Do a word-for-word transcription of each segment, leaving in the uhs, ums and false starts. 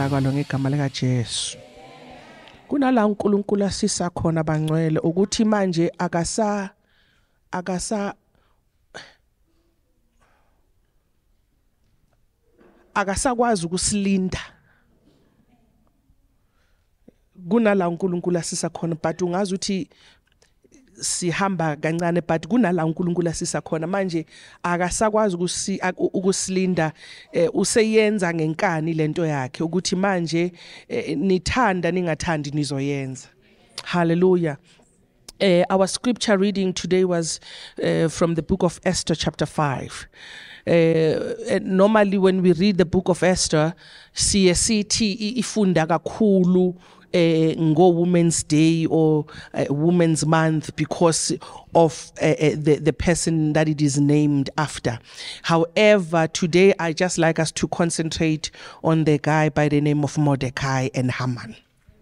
siyakwalo ngegama lika Jesu. Kunala uNkulunkulu asisa khona bangcwele ukuthi manje akasa akasa akasakwazi ukusilinda. Kunala uNkulunkulu asisa khona but ungazi ukuthi sihamba kancane but kunala uNkulunkulu asisa khona manje akasakwazi ukusi ukusilinda useyenza ngenkani lento yakhe ukuthi manje nithanda ningathandi nizoyenza. Hallelujah. Uh, our scripture reading today was uh, from the book of Esther chapter five. Uh, normally when we read the book of Esther, C S C T ifunda kakhulu ngo Women's Day or uh, Women's Month because of uh, uh, the, the person that it is named after. However, today I just like us to concentrate on the guy by the name of Mordecai and Haman.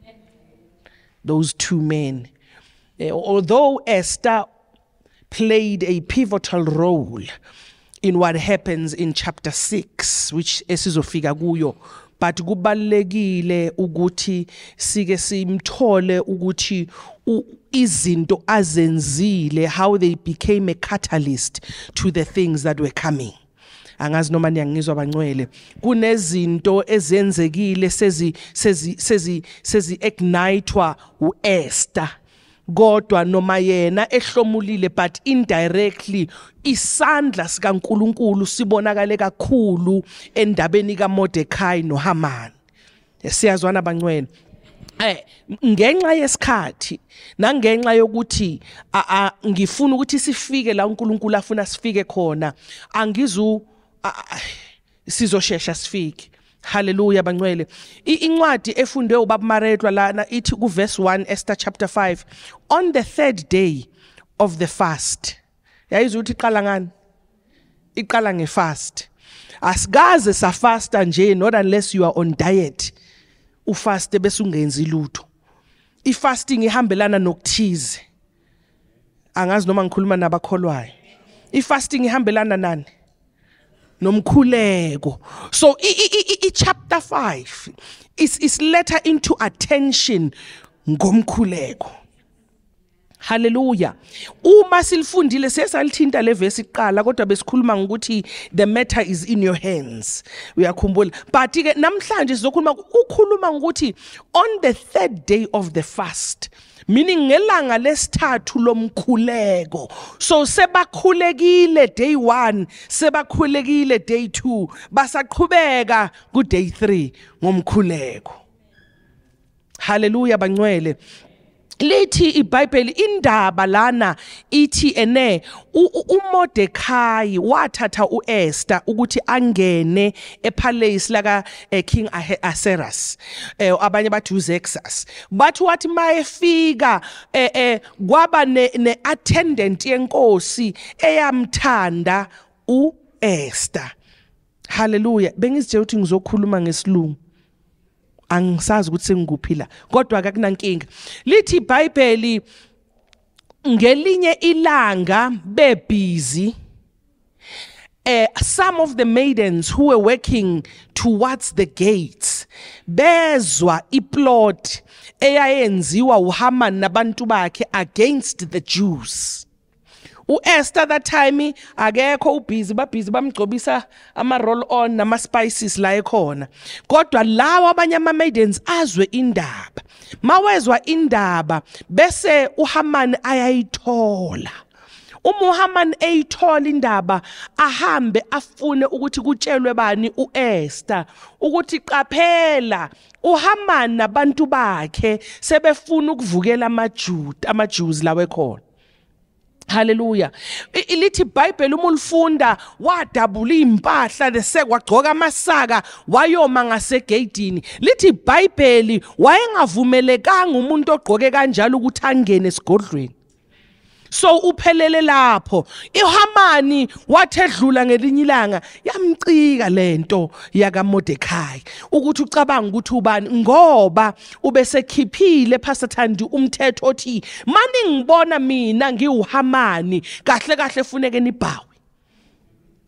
Those two men. Uh, although Esther played a pivotal role in what happens in chapter six, which esizofika kuyo, but kubalekile ukuthi sike simthole ukuthi izinto azenzile, how they became a catalyst to the things that were coming. Angazi noma niyangizwa bangcwele kunezinto ezenzekile sezi sezi sezi sezi ignitewa uEsther kodwa noma yena ehlomulile but indirectly isandla sikaNkulunkulu sibonakale kakhulu endabeni kaMordecai noHaman. Siyazwana bangcwele eh ngenxa yesikhathi nangenxa yokuthi ngifuna ukuthi sifike la uNkulunkulu afuna sifike khona angizu sizoshesha sifike. Hallelujah bangcwele. Incwadi efundwe ubaba Maretwa lana ithi ku verse one Esther chapter five, on the third day of the fast. Yayizwa ukuthi iqala ngani? Iqala ngefast. Asikaze safasta nje not unless you are on diet. Ufaste bese ungenzi lutho. Ifasting ihambelana nokuthize. Angazi noma ngikhuluma nabakholwayo. Ifasting ihambelana nani? Nomkhuleko. So i, I, I, chapter five is is letter into attention ngomkhuleko. Hallelujah. Uma silifundile sesalithinta le verse iqala kodwa besikhuluma ngokuthi the matter is in your hands. Uyakhumbula. But ke namhlanje sizokhuluma ukhuluma ngokuthi on the third day of the fast, meaning ngelanga lesithathu lomkhuleko. So sebakhulekile day one, sebakhulekile day two, basaqhubeka ku day three ngomkhuleko. Hallelujah bangcwele. Lithi iBhayibheli indaba lana ithi ene uMordecai wathatha uEsther ukuthi angene epalace laka King Ahasuerus, abanye bathi uXerxes, bathi wathi mayefika eh kwaba ne attendant yenkosi eyamthanda uEsther. Hallelujah. Bengizithe ukuthi ngizokhuluma ngesilungu angisazi ukuthi sengikuphila kodwa akunankinga. Lithi iBhayibheli ngelinye ilanga be busy, uh, some of the maidens who were working towards the gates bezwa iplot eyayenziwa uHaman nabantu bakhe against the Jews. uEsther that time akekho ubusy babusy bamgcobisa ama roll on nama spices la ekhona kodwa lawa abanye ama maidens azwe indaba. Mawezwa indaba bese uHaman ayayithola. UMuhammad eyithola indaba ahambe afune ukuthi kutshelwe bani uEsther ukuthi qaphela uHaman nabantu bakhe sebefuna ukuvukela amaJuda amaJews lawe ekhona. Hallelujah. Ilithi iBhayibheli uma ulifunda wadabula impahla lesekwagcoka amasaka wayoma ngasegeyidini. Lithi iBhayibheli wayengavumelekanga umuntu ogqoke kanjalo ukuthi angene esigodlweni. So uphelele lapho uHamani wathedlula ngelinye ilanga yamcika lento yaka Mordecai ukuthi ucabanga ukuthi ubani ngoba ubesekhiphile Pastor Thandi umthetho othi mani ngibona mina ngiuHamani kahle kahle funeke nibhawe.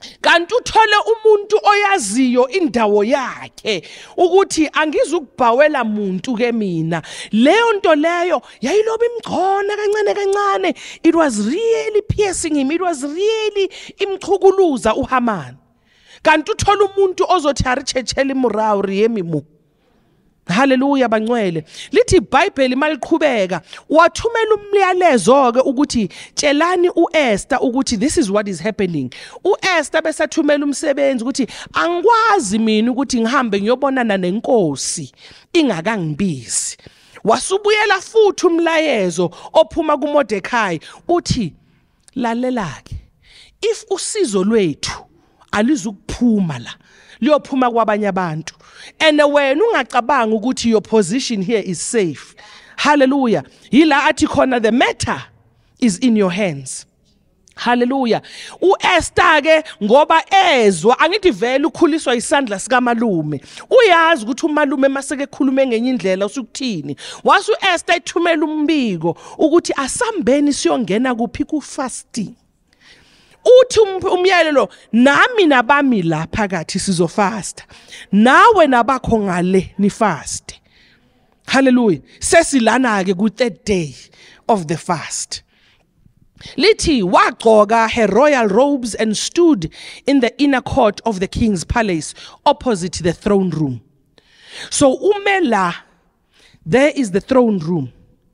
kanti uthole umuntu oyaziyo indawo yakhe ukuthi angizukubhawela muntu ke mina. Leyo nto leyo yayiloba imgcona kancane kancane. It was really piercing him, it was really imchukuluza uHaman. Kanti uthole umuntu ozothi arichechela imurawu riyemimu. Hallelujah bangcwele. Lithi iBhayibheli maliqhubeka wathumela umyalezo ke ukuthi tshelani uEsther ukuthi this is what is happening. UEsther besathumela umsebenzi ukuthi angikwazi mina ukuthi ngihambe ngiyobonana nenkosi ingakangibizi. Wasubuyela futhi umlayezo ophuma kuMordekhai uthi lalela ke, if usizo lwethu alizukuphuma la liyophuma kwabanye abantu, and wena ungacabanga ukuthi your position here is safe. Hallelujah. Yila athi khona the matter is in your hands. Hallelujah. UEsther ke ngoba ezwa angithi vele ukhuliswa isandla sika malume. Uyazi ukuthi umalume maseke ekhulume ngenye indlela usukuthini. Wasu Esther ethumela umbiko ukuthi asambeni siyongena kuphi ku fasting. Uthi umyalelo nami nabami la phakathi sizofasta. Nawe nabakho ngale ni fast. Hallelujah. Sesilana ke ku third day of the fast. Lithi wagqoka her royal robes and stood in the inner court of the king's palace opposite the throne room. So umela, there is the throne room.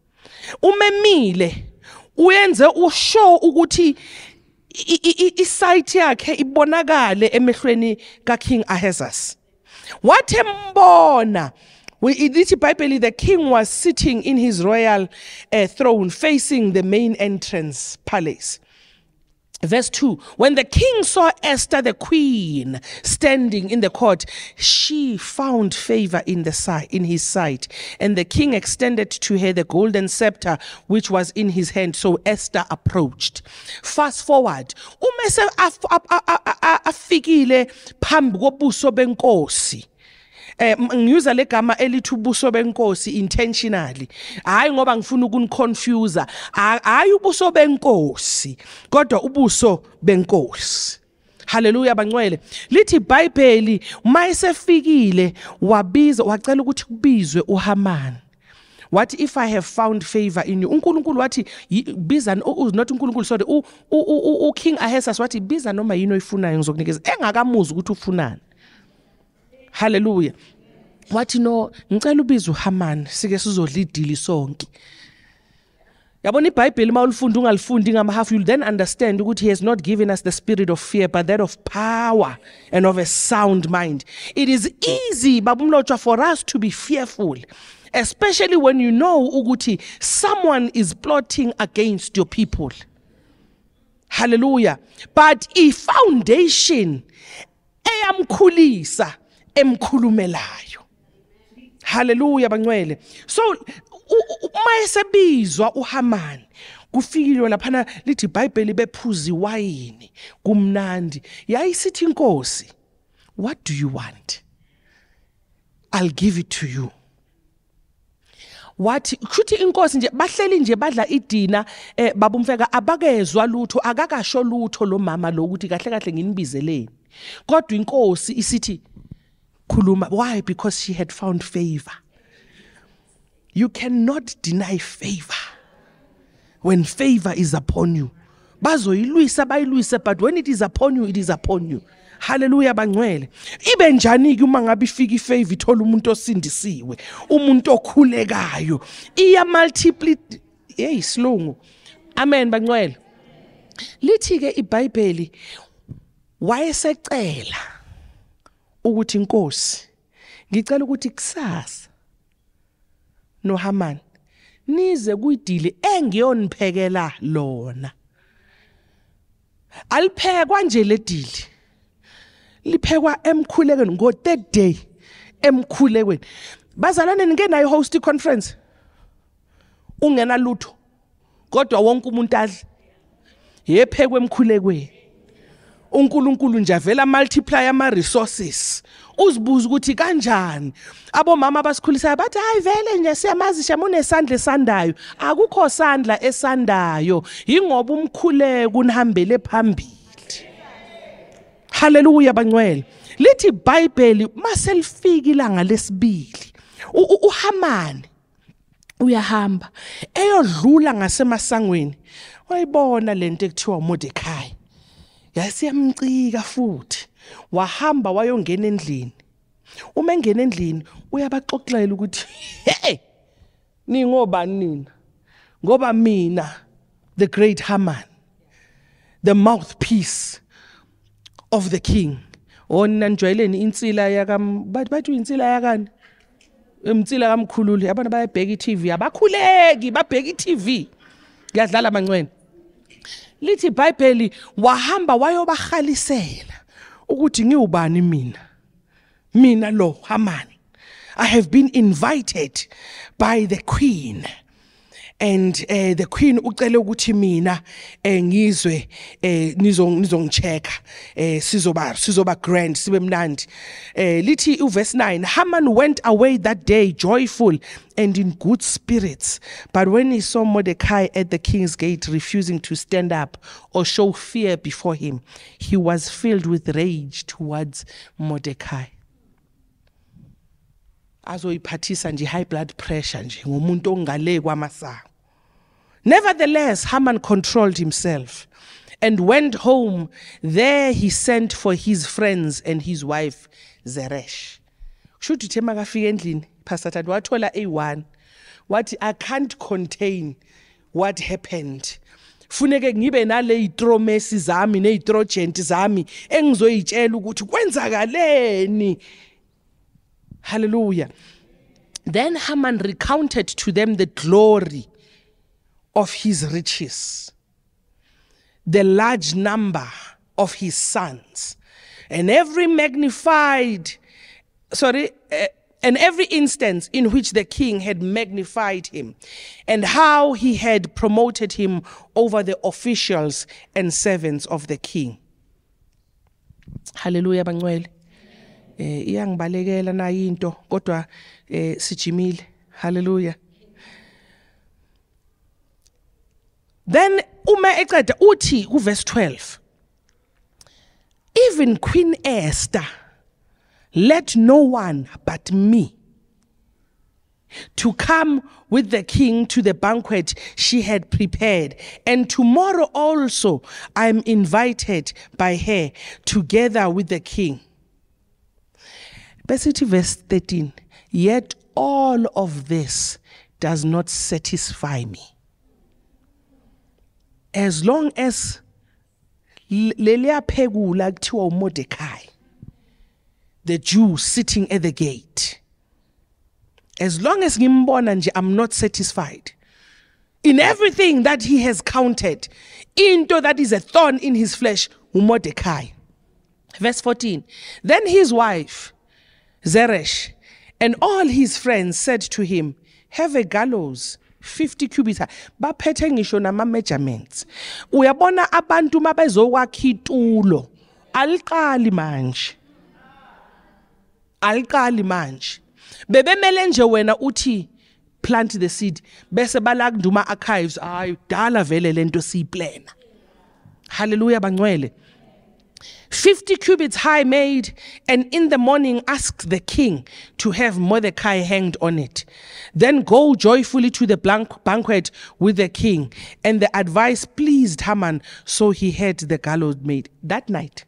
Umemile uyenze ushow ukuthi isight yakhe ibonakale emehlweni ka King Ahasuerus. Wathembona, ithi iBhayibheli, the king was sitting in his royal uh, throne facing the main entrance palace. Verse two, when the king saw Esther the queen standing in the court, she found favor in the sight, in his sight, and the king extended to her the golden scepter which was in his hand. So Esther approached. Fast forward, umese afikile phambi kobuso benkosi. Eh ngiuza legama elithi ubuso benkosi intentionally, hayi ngoba ngifuna ukuniconfuse, hayi ubuso benkosi kodwa ubuso benkosi. Hallelujah bangcwele. Lithi iBhayibheli mayisefikile wabiza wacela ukuthi kubizwe uHaman. What if I have found favor in you? uNkulunkulu wathi biza, not uNkulunkulu sorry, u u King Ahasuerus wathi biza noma yini oyifunayo ngizokunikeza, engakamuzi ukuthi ufunani. Hallelujah. Wathi no, ngicela ubize uHaman sike sizodlidili sonke. Yabona iBhayibheli mawulifunda ungalifundi ngamahafu, you'll then understand ukuthi he has not given us the spirit of fear but that of power and of a sound mind. It is easy babumlotshwa for us to be fearful, especially when you know ukuthi someone is plotting against your people. Hallelujah. But if foundation eyamkhulisa emkhulumelayo. Hallelujah bangcwele. So mayesebizwa uHaman kufikile laphana lithi iBhayibheli bephuzi wayini kumnandi, yayisithi inkosi, what do you want? I'll give it to you. Wathi kuthi inkosi nje bahleli nje badla idina, eh babumfeka abakezwa lutho, akakasho lutho lo mama lo ukuthi kahle kahle nginibizeleni. Kodwa inkosi isithi khuluma. Why? Because she had found favor. You cannot deny favor when favor is upon you. Bazoyilwisa bayilwise, but when it is upon you, it is upon you. Hallelujah bangcwele. Ibe njani ke uma ngabe ifika ifavor ithola umuntu osindisiwe, umuntu okhulekayo, iya multiply, hey silungu. Amen bangcwele. Lithi ke iBhayibheli wayesecela ukuthi inkosi ngicela ukuthi kusasa noHaman nize kuyidili engiyoniphekela lona. Aliphekwa nje ledili, liphekwa emkhulekweni ngo third day emkhulekweni. Bazalwane nike nayo host conference ungena lutho kodwa wonke umuntu adla yephekwe emkhulekweni. uNkulunkulu nje avela multiply ama resources. Uzibuza ukuthi kanjani abomama abasikhulisayo bathi hayi vele nje siyamazi shamune esandla esandayo. Akukho sandla esandayo, ingoba umkhuleko unihambele phambili. Hallelujah bangcwele. Lithi iBhayibheli maselifika ilanga lesibili. uHaman uyahamba eyodlula ngasemasangweni. Wayibona lento ekuthiwa uMordekhai. Yasiyamcika futhi. Wahamba wayongena endlini. Uma engena endlini uyabaxoxela ukuthi hey ningobani nina? Ngoba mina the great Haman, the mouthpiece of the king. Ona njwayeleni insila yakam bathi bathi insila yakani? Emtsila kamkhululi abantu bayabheka iTV abakhuleki babheka iTV. Kuyadlala mangcwene. Lithi iBhayibheli wahamba wayobahalisela ukuthi ngiubani mina. Mina lo Haman. I have been invited by the queen. And uh, the queen ucele ukuthi mina ngizwe nizongichecka sizoba sizoba grand sibe mnandi. Lithi uverse nine, Haman went away that day joyful and in good spirits, but when he saw Mordecai at the king's gate refusing to stand up or show fear before him, he was filled with rage towards Mordecai. Azoyiphathisa nje high blood pressure nje ngomuntu ongale kwamasango. Nevertheless, Haman controlled himself and went home. There he sent for his friends and his wife Zeresh. Should uthe makafika endlini Pastor Thandi wathola A one wathi I can't contain what happened. Funeke ngibe nale itromesi zami nezitrogent zami engizoyitshela ukuthi kwenzakaleni. Hallelujah. Then Haman recounted to them the glory of his riches, the large number of his sons, and every magnified, sorry, uh, and every instance in which the king had magnified him, and how he had promoted him over the officials and servants of the king. Hallelujah, bangcwele. Eh iyangibalekela na into kodwa eh sijimile. Hallelujah. Then uma eqeda uthi ku verse twelve, even Queen Esther let no one but me to come with the king to the banquet she had prepared, and tomorrow also I am invited by her together with the king. Besithi verse thirteen, yet all of this does not satisfy me. As long as lelia phekula kuthiwa uMordekhai, the Jew sitting at the gate, as long as ngimbona nje I'm not satisfied in everything that he has counted into that is a thorn in his flesh, uMordekhai. Verse fourteen, then his wife Zeresh and all his friends said to him, have a gallows fifty cubits high. Baphethe ngisho nama measurements. Uyabona abantu mabezokwakha itulo aliqali manje. Aliqali manje. Bebemele nje wena uthi plant the seed bese balakunduma archives ayi dala vele lento siyiplana. Hallelujah bangcwele. fifty cubits high made, and in the morning asked the king to have Mordecai hanged on it. Then go joyfully to the banquet with the king. And the advice pleased Haman, so he had the gallows made that night.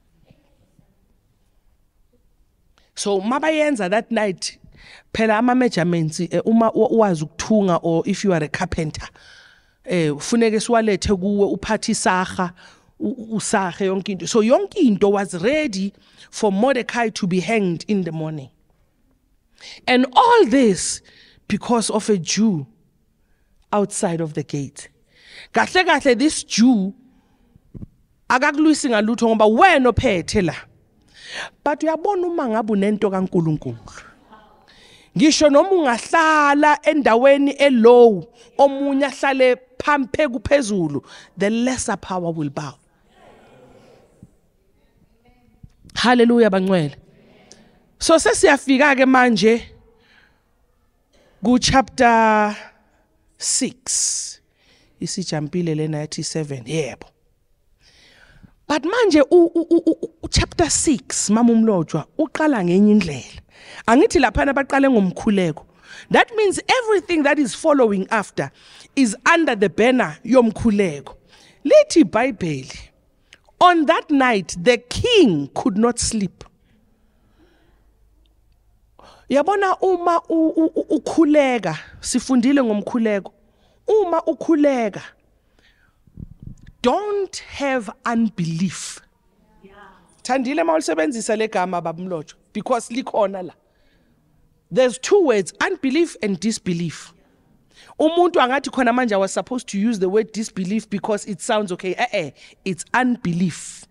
So mabayenza that night, phela ama measurements uma uwazi ukuthunga, or if you are a carpenter, eh ufuneke siwalethe kuwe uphathe isaga usahe yonke into. So yonke into was ready for Mordecai to be hanged in the morning. And all this because of a Jew outside of the gate. Kahle kahle this Jew akakulwisi ngalutho ngoba wena ophethe la. But uyabona uma ngabe unento kaNkulunkulu, ngisho noma ungahlala endaweni elow omunye ahlale phampe kuphezulu, the lesser power will bow. Hallelujah bangcwele. So sesiyafika ke manje ku chapter six. Isijampile lena yathi seven. Yebo. But manje u, u, u, u chapter six mama umlojwa uqala ngenye indlela. Angithi laphana baqale ngomkhuleko. That means everything that is following after is under the banner yomkhuleko. Lithi iBhayibheli, on that night the king could not sleep. Yabona uma ukhuleka, sifundile ngomkhuleko. Uma ukhuleka, don't have unbelief. Thandile mawulisebenzisa legama babumlotho because likhona la. There's two words, unbelief and disbelief. Umuntu angathi khona manje I was supposed to use the word disbelief because it sounds okay. Eh eh, it's unbelief.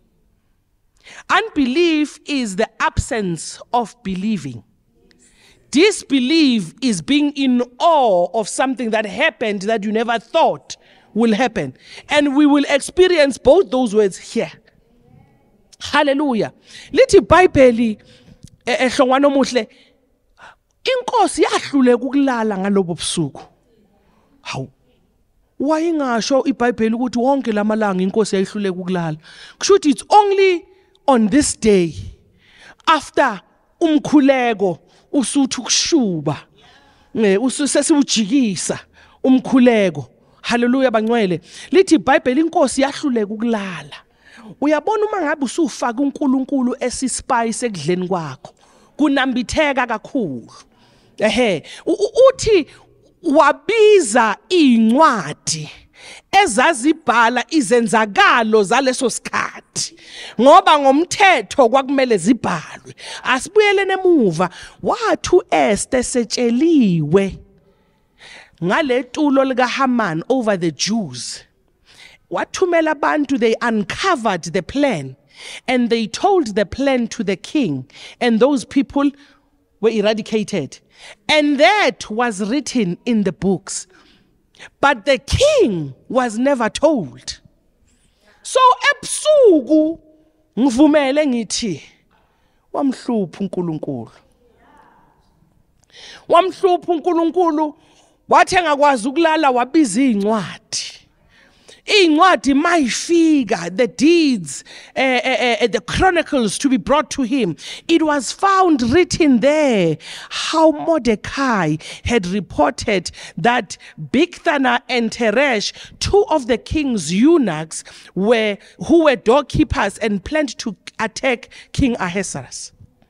Unbelief is the absence of believing. Disbelief is being in awe of something that happened that you never thought will happen. And we will experience both those words here. Hallelujah. Lithi iBhayibheli ehlongwana omuhle, inkosi yahluleka ukulala ngalobo busuku. Hawu. Wayingasho iBhayibheli ukuthi wonke lamalanga inkosi yayihluleka ukulala. Kushuthi it's only on this day after umkhuleko usuthu kushuba. Eh ususesiwujikisa umkhuleko. Hallelujah bangcwele. Lithi iBhayibheli inkosi yahluleka ukulala. Uyabona uma ngabe usufaka uNkulunkulu esispice ekudleni kwakho kunambitheka kakhulu. Ehe uthi wabiza incwadi ezazibhala izenzakalo zaleso sikhathi ngoba ngomthetho kwakumele zibhalwe. Asibuyelene emuva wathu Esther setsheliwe ngaletulo lika Haman over the Jews. Wathumela abantu, they uncovered the plan and they told the plan to the king, and those people were eradicated. And that was written in the books. But the king was never told. So ebusuku ngivumele ngithi wamhlupha uNkulunkulu. Wamhlupha uNkulunkulu wathi engakwazi ukulala wabiza incwadi. Incwadi mayifika, the deeds, uh, uh, uh, the chronicles to be brought to him. It was found written there how Mordecai had reported that Bigthana and Teresh, two of the king's eunuchs, were who were doorkeepers and planned to attack King Ahasuerus.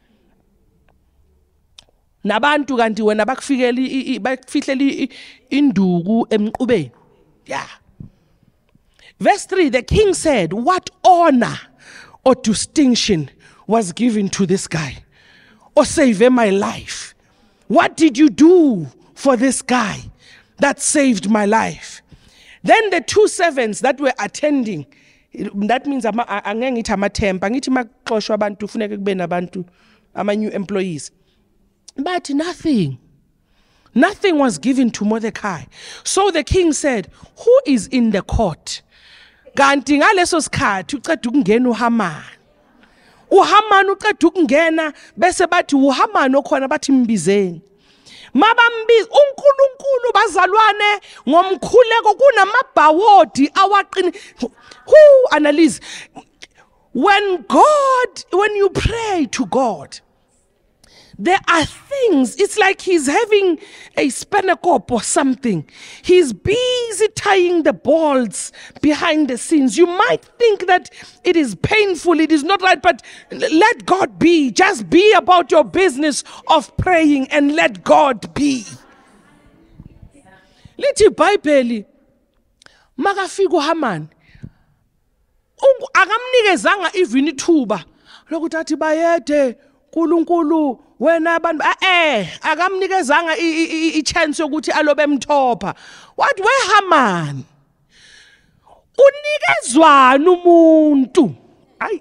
Nabantu kanti wena bakufikeli bakufihleli induku emqubeni. Yeah. Verse three, the king said, what honor or distinction was given to this guy? Or save my life? What did you do for this guy that saved my life? Then the two servants that were attending, that means angeke ngithi amathemba, ngithi maxoshwa abantu funeka kube nabantu ama new employees. But nothing. Nothing was given to Mordecai. So the king said, who is in the court? Kanti ngaleso sikhathi uceda ukungena uHaman. uHaman uceda ukungena bese bathi uHaman okhona bathi mbizeni. Mabambiza uNkulunkulu bazalwane ngomkhuleko kunamabhawodi awaqini. Who analyze when God, when you pray to God, there are things, it's like he's having a spanakop or something. He's busy tying the bolts behind the scenes. You might think that it is painful, it is not right, but let God be. Just be about your business of praying and let God be. Lithi iBhayibheli makafika uHaman akamnikezanga even ithuba lokuthi athi bayede uNkulunkulu wena abantu eh akamnikezanga i-chance yokuthi alobe emthopha. What we Haman unikezwana umuntu ayi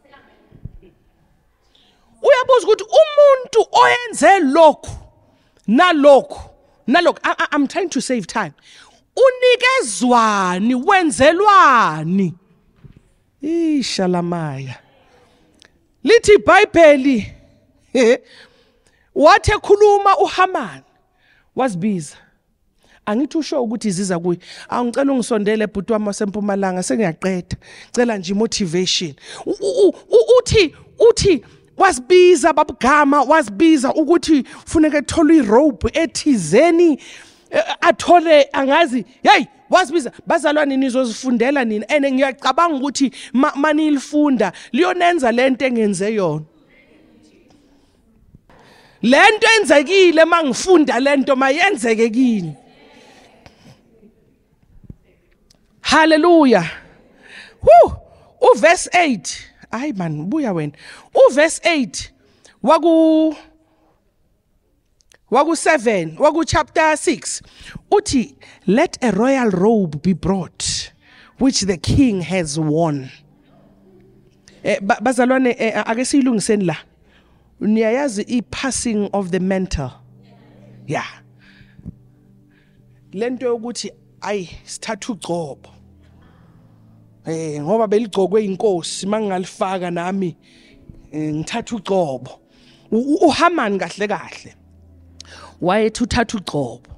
uyabuza ukuthi umuntu oyenze lokho nalokho nalokho. I'm trying to save time. Unikezwani wenzelwani ishalamaya. Lithi iBhayibheli wathi ekhuluma uHaman wasibiza angithi usho ukuthi ziza kuyi angicela ungisondele ebhuti wami wasempumalanga sengiyaqeda cela nje motivation uthi uthi wasibiza babugama wasibiza ukuthi funeka ethola irobe ethizeni athole angazi hey wasibiza bazalwane nizozifundela nini ene ngiyacabanga ukuthi manilifunda liyonenza lento engenze yona lento enzekile mangifunda lento mayenzeke kini hallelujah hu uverse eight ay man buya wena uverse eight waku waku seven waku chapter six uthi let a royal robe be brought which the king has worn eh, bazalwane eh, ake siyilungiseni la niyayazi i passing of the mentor yeah lento yokuthi ay sithatha ugcobo eh ngoba beligcokwe inkosi mangalifaka nami ngithatha ugcobo uHaman kahle kahle wayethi uthatha ugcobo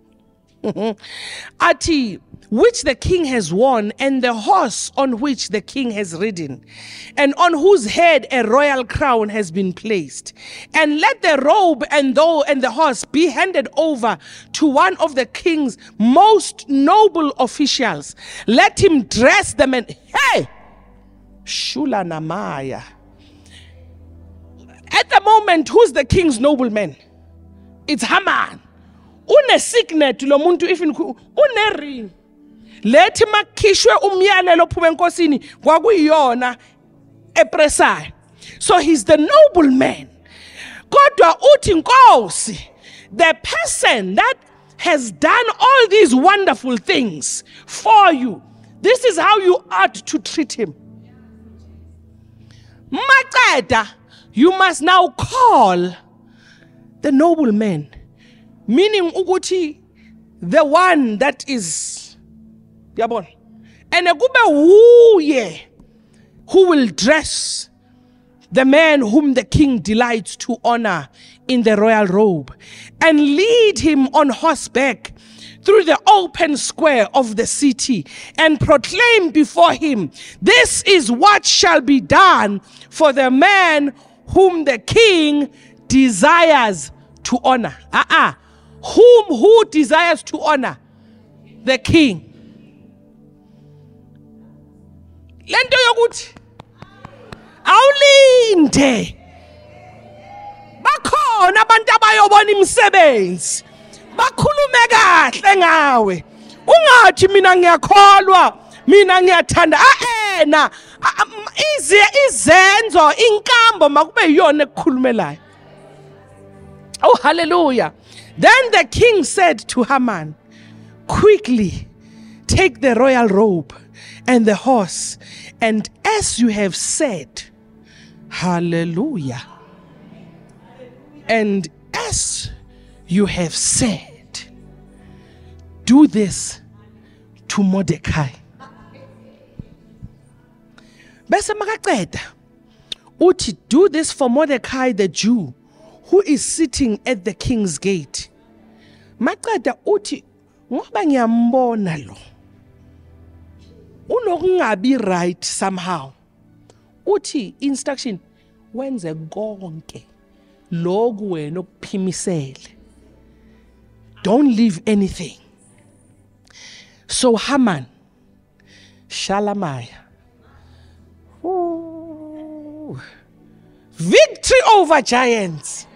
athi which the king has worn and the horse on which the king has ridden and on whose head a royal crown has been placed and let the robe and though and the horse be handed over to one of the king's most noble officials let him dress them and hey shula namaya at the moment who's the king's nobleman it's Haman une signet lo muntu even une ring lethi makhishwe umyalelo ophume enkosini kwakuyiyona epresayo so he's the nobleman kodwa uthi inkosi the person that has done all these wonderful things for you this is how you ought to treat him maqeda you must now call the nobleman meaning ukuthi the one that is yabona and kube uye who will dress the man whom the king delights to honor in the royal robe and lead him on horseback through the open square of the city and proclaim before him this is what shall be done for the man whom the king desires to honor ah uh -uh. whom who desires to honor the king lento yokuthi awulinde bakhona abantu abayobona imisebenzi bakhulume kahle ngawe ungathi mina ngiyakholwa mina ngiyathanda aena ize izenzo inkambo makube yiyona ekukhulumelayo oh hallelujah then the king said to Haman quickly take the royal robe and the horse and as you have said hallelujah and as you have said do this to Mordecai bese makaqeda uthi do this for Mordecai the Jew who is sitting at the king's gate maqeda uthi ngoba ngiyambona lo unokungabi right somehow uthi instruction wenze konke lokhu wena okuphimisele don't leave anything so Haman shalamaya Ooh. Victory over giants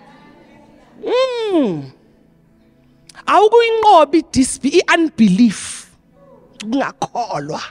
mm awukuyinqoba idisbi iunbelief kungakholwa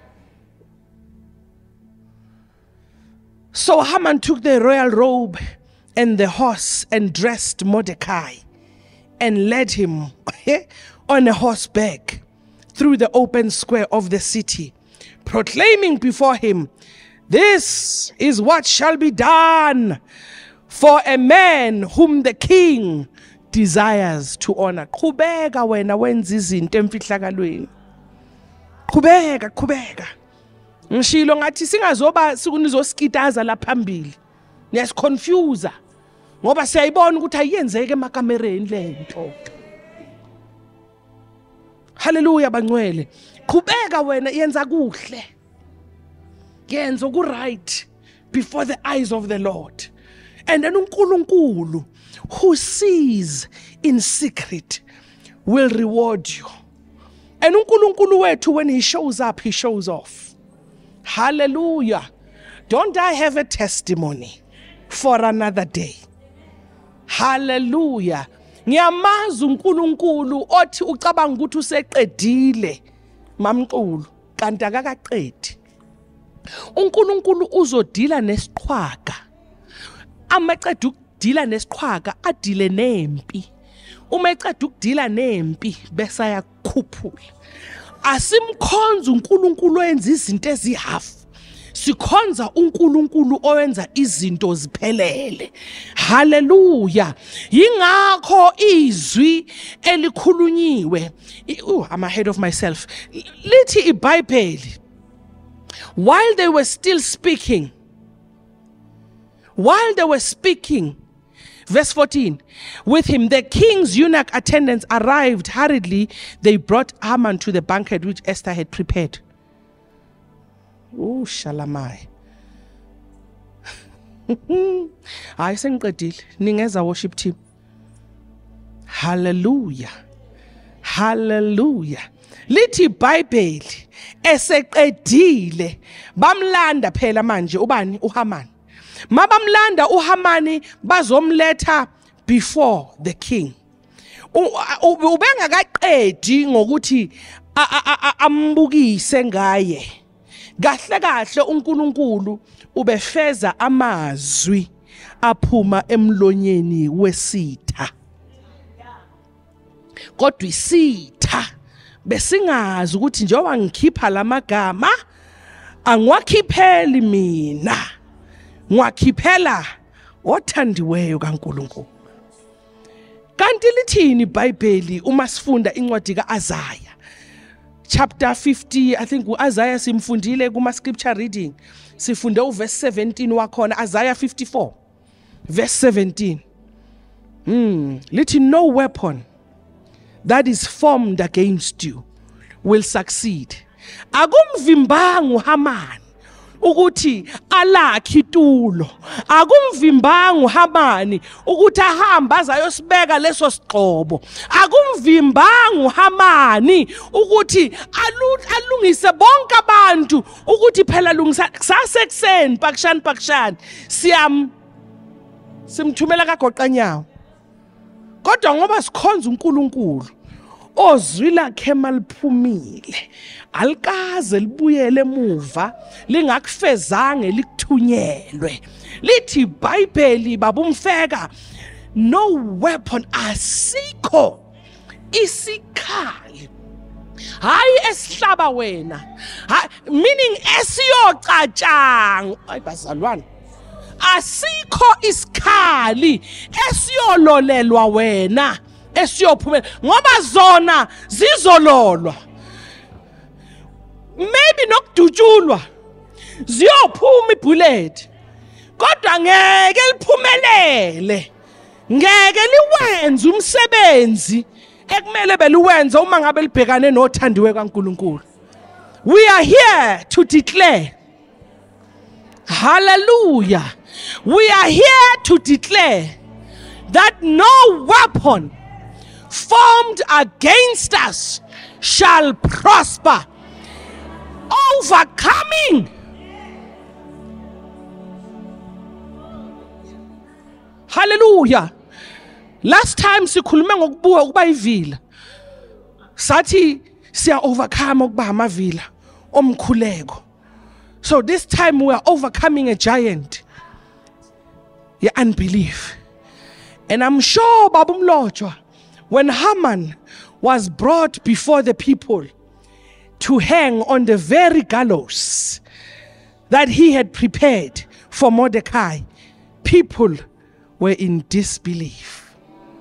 so Haman took the royal robe and the horse and dressed Mordecai and led him on a horseback through the open square of the city, proclaiming before him, this is what shall be done for a man whom the king desires to honor. Qhubeka wena wenza izinto emfihlakalweni. Qhubeka, qhubeka. Ngishilo ngathi singazoba sikunizoskitaza la phambili. Niyasiconfuse ngoba siyayibona ukuthi ayenzeke emakamereni lento. Hallelujah bangcwele. Qhubeka wena yenza kuhle. Yenza ku right before the eyes of the Lord. And then uNkulunkulu who sees in secret will reward you. And uNkulunkulu wethu, when he shows up, he shows off. Hallelujah. Don't I have a testimony for another day? Hallelujah. Ngiyamazi uNkulunkulu othi ucabanga ukuthi useqedile mamqulu kanti akakaqedi. uNkulunkulu uzodila nesiqhwaga. Amaqeda ukudila nesiqhwaga adile nempi. Uma eqeda ukudila nempi bese ayakhuphula. Asimkhonza uNkulunkulu oyenza izinto ezihafu. Sikhonza uNkulunkulu owenza izinto ziphelele. Hallelujah. Yingakho izwi elikhulunyiwe. Oh, I'm ahead of myself. Lithi iBhayibheli, while they were still speaking, while they were speaking, verse fourteen, with him the king's eunuch attendants arrived hurriedly. They brought Haman to the banquet which Esther had prepared. Oh, shalamai. Hayi sengiqedile. Ningeza worship team. Hallelujah. Hallelujah. Lithi iBhayibheli eseqedile bamlanda phela manje ubani uHaman. Mabamlanda uHamani bazomletha before the king. Ubengakaqedi ngokuthi ambukise ngaye. Kahle kahle uNkulunkulu ubefeza amazwi aphuma emlonyeni wesitha. Kodwa isitha besingazi ukuthi njengoba ngikhipha lamagama angwakhipheli mina. Ngwakhiphela othandiweyo kaNkulunkulu. Kanti lithini iBhayibheli uma sifunda incwadi kaIsaiah chapter fifty, I think uIsaiah simfundile kuma scripture reading. Sifunde uverse seventeen wakhona Isaiah fifty-four verse seventeen. Hmm, lithi no weapon that is formed against you will succeed. Akumvimbanga uHaman ukuthi alakhi itulo. Akumvimbanga uHamani ukuthi ahamba azayosibeka leso siqobo. Akumvimbanga uHamani ukuthi alungise bonke abantu ukuthi phela lungisa sasekuseni pakishani pakishani siyam simthumela kaGoqanyawo. Kodwa ngoba sikhonza uNkulunkulu ozwi lakhe maliphumile alikaze libuyele emuva lingakufezange likuthunyelwe. Lithi iBhayibheli babumfeka no weapon asikho isikhali hayi esihlaba wena, meaning esiyocatshanga. Hayi bazalwane, asikho isikhali esiyololelwa wena esiyophumela ngoba zona zizololwa. Maybe nokudutshulwa ziyophuma ibullet kodwa ngeke liphumelele. Ngeke liwenze umsebenzi ekumele beliwenze uma ngabe libhekane nothandiwe kaNkulunkulu. We are here to declare. Hallelujah. We are here to declare that no weapon formed against us shall prosper. Overcoming. Hallelujah. Last time sikhulume ngokubuka ukuba ivila. Sathi siya overcome ukuba amavila omkhuleko. So this time we are overcoming a giant. Your unbelief. And I'm sure babumlotshwa, when Haman was brought before the people to hang on the very gallows that he had prepared for Mordecai, people were in disbelief.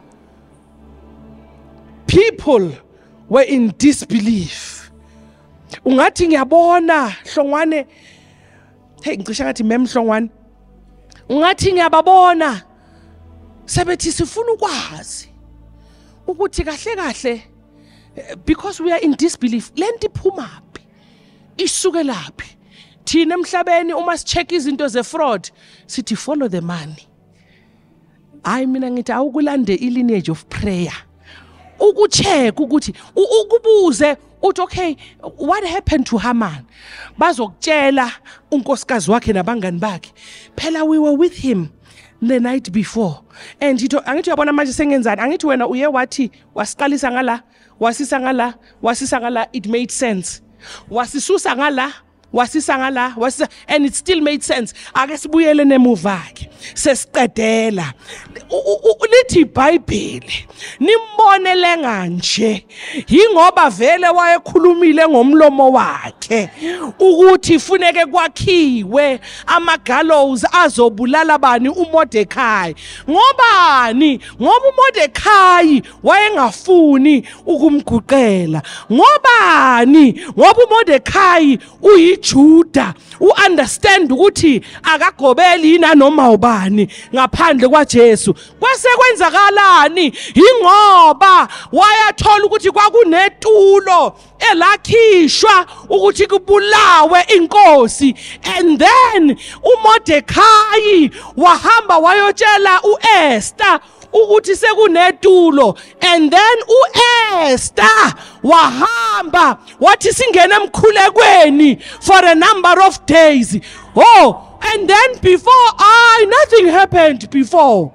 People were in disbelief. Ungathi ngiyabona Hlongwane, hey ngicisha ngathi mem Hlongwane, ungathi ngiyababona sebethi sifuna ukwazi ukuthi kahle kahle because we are in disbelief. Lento iphumaphi? Isuke laphi? Thina emhlabeni uma sicheck izinto ze fraud sithi follow the money. Hayi mina ngithi awukulande ilineage of prayer. Ukucheck ukuthi ukubuze uthi okay, what happened to Haman? Bazokutshela unkosikazi wakhe nabangani bakhe. Phela we were with him the night before. And he told, angithi uyabona manje sengenzani? Angithi wena uye wathi wasiqalisa ngala, wasisa ngala, wasisa ngala, it made sense. Wasisusa ngala, wasisa ngala, wasisa, and it still made sense. Ake sibuyele nemuva ke. Sesiqedela. Lithi iBhayibheli nimbonele kanje yingoba vele wayekhulumile ngomlomo wakhe ukuthi funeke kwakhiwe ama-gallows azobulala bani uMordekhai. Ngobani? Ngoba uMordekhai wayengafuni ukumguqela. Ngobani? Ngoba uMordekhai uyiJuda, u-understand ukuthi akagobeli nanoma ubani ngaphandle kwaJesu. Kwase kwenzakalani? Ingoba wayathola ukuthi kwakunetulo elakhishwa ukuthi kubulawe inkosi, and then uMordekhai wahamba wayotshela uEsther ukuthi sekunetulo, and then uEsther wahamba wathi singena emkhulekweni for a number of days. Oh, and then before I nothing happened before.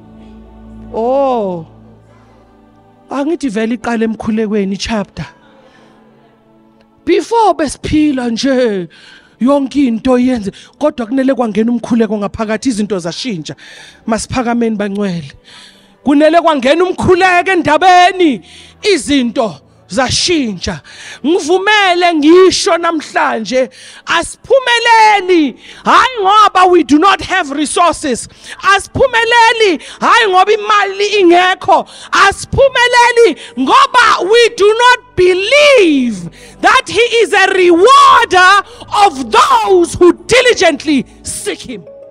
Oh, angithi vele iqala emkhulekweni chapter. Before besiphila nje yonke into yenze, kodwa kunele kwangena umkhuleko ngaphakathi izinto zashintsha. Masiphakameni bangcwele. Kunele kwangena umkhuleko endabeni izinto zashintsha. Ngivumele ngisho namhlanje asiphumeleli hayi ngoba we do not have resources. Asiphumeleli hayi ngoba imali ingekho. Asiphumeleli ngoba we do not believe that he is a rewarder of those who diligently seek him.